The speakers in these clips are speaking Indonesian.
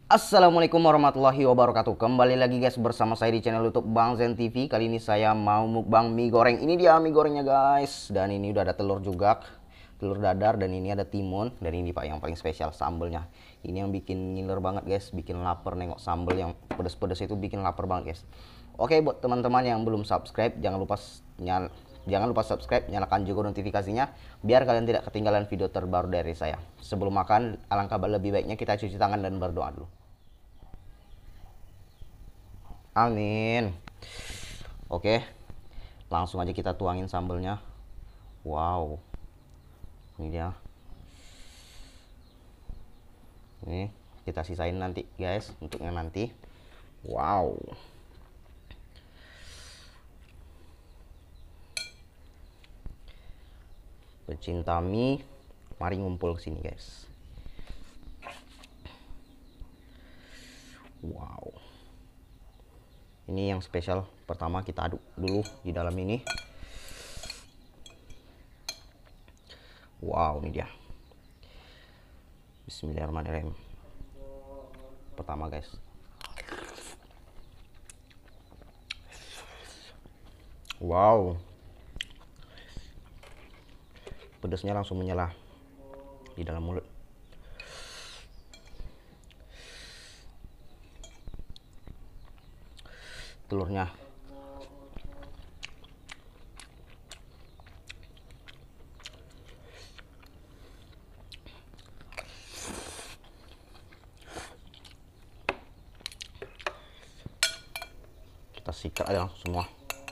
Assalamualaikum warahmatullahi wabarakatuh. Kembali lagi guys bersama saya di channel YouTube Bang Zen TV. Kali ini saya mau mukbang mie goreng. Ini dia mie gorengnya guys. Dan ini udah ada telur juga, telur dadar, dan ini ada timun. Dan ini Pak yang paling spesial sambelnya. Ini yang bikin ngiler banget guys, bikin lapar nengok sambel yang pedes-pedes itu bikin lapar banget guys. Oke, buat teman-teman yang belum subscribe jangan lupa subscribe, nyalakan juga notifikasinya biar kalian tidak ketinggalan video terbaru dari saya. Sebelum makan, alangkah lebih baiknya kita cuci tangan dan berdoa dulu. Amin. Oke, langsung aja kita tuangin sambelnya. Wow, ini dia. Ini kita sisain nanti guys, untuknya nanti. Wow. Pecinta mie, mari ngumpul ke sini guys. Wow. Ini yang spesial. Pertama kita aduk dulu di dalam ini. Wow, ini dia. Bismillahirrahmanirrahim. Pertama guys. Wow. Pedasnya langsung menyala di dalam mulut. Telurnya kita sikat aja langsung semua.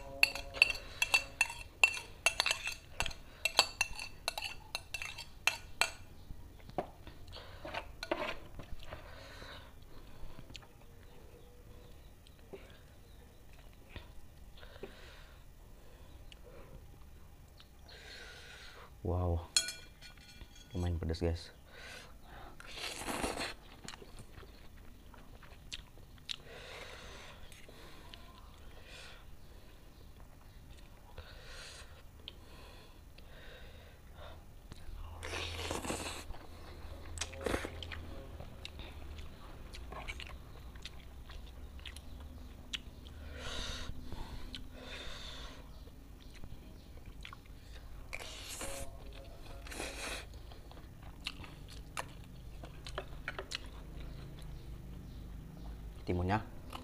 Wow, lumayan pedas guys. Timunnya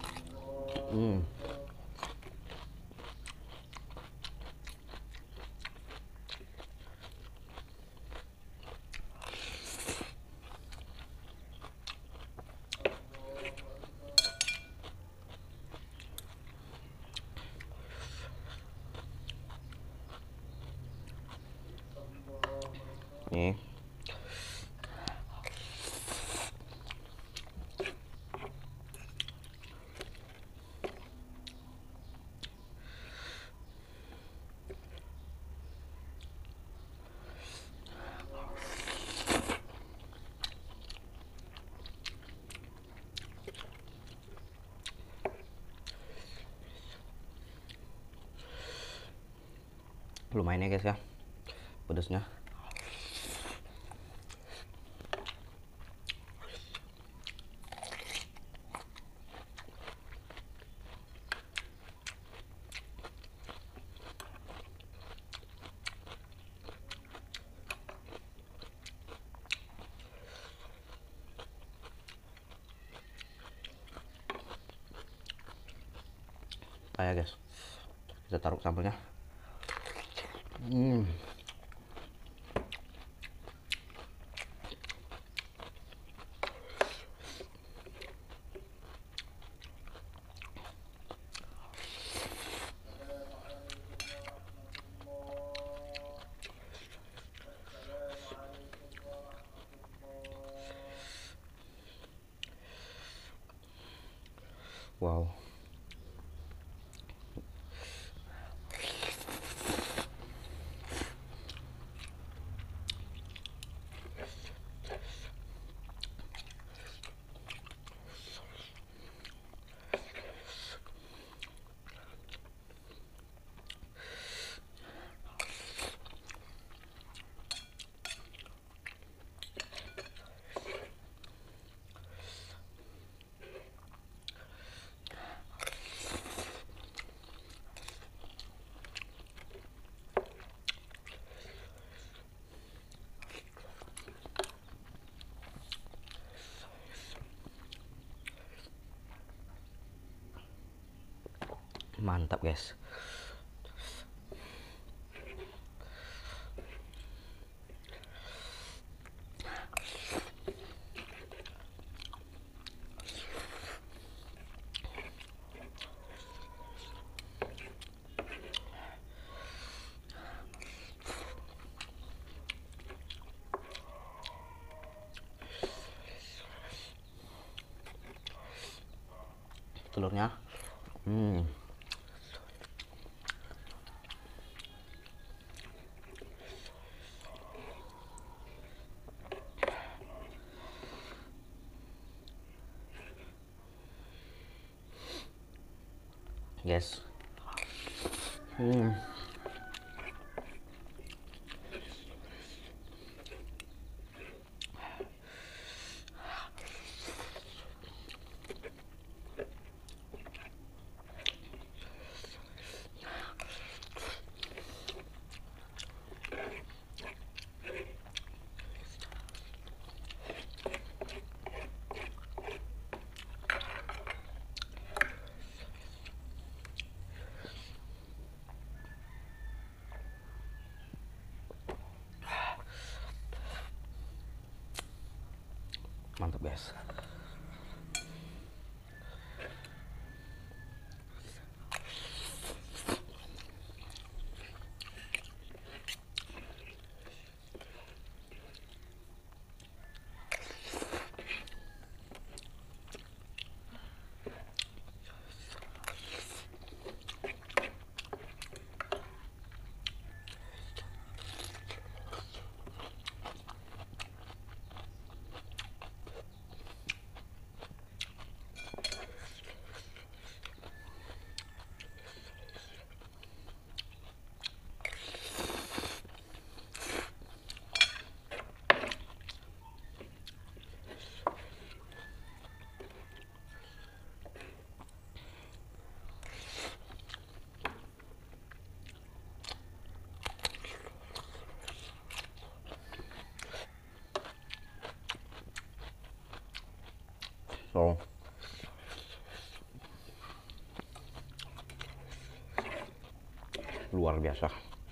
nih. Lumayan ya guys ya pedasnya. Kayak guys, kita taruh sambelnya. Wow. Mantap guys. Telurnya guys. Mantap guys. So, luar biasa.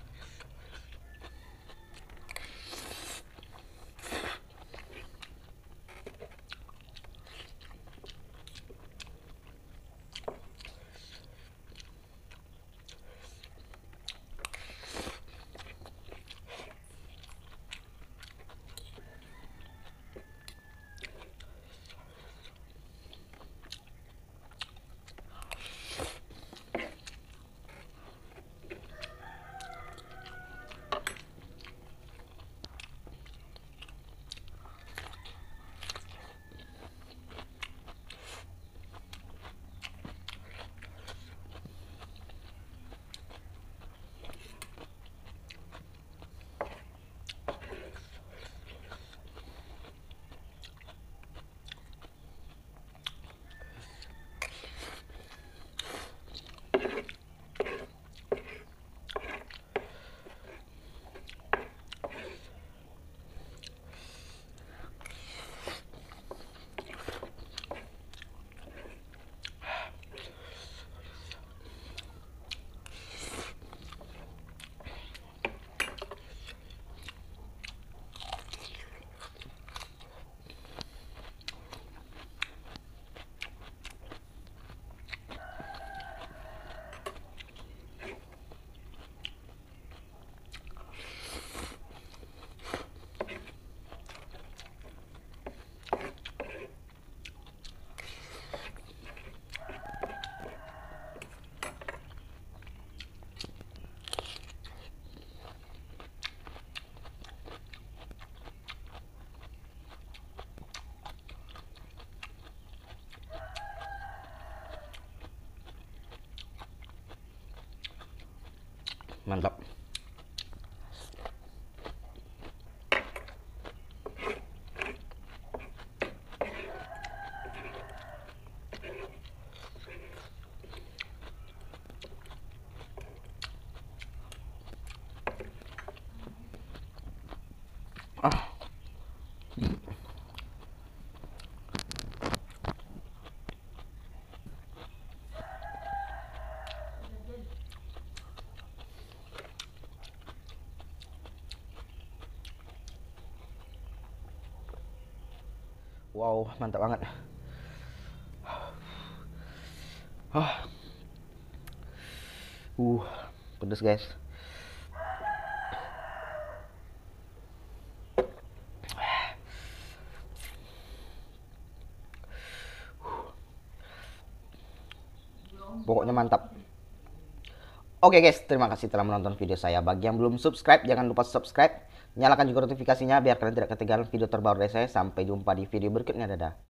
Mantap. Wow, mantap banget. Ah. Pedes guys. Pokoknya mantap. Oke guys, terima kasih telah menonton video saya. Bagi yang belum subscribe, jangan lupa subscribe. Nyalakan juga notifikasinya biar kalian tidak ketinggalan video terbaru dari saya. Sampai jumpa di video berikutnya. Dadah.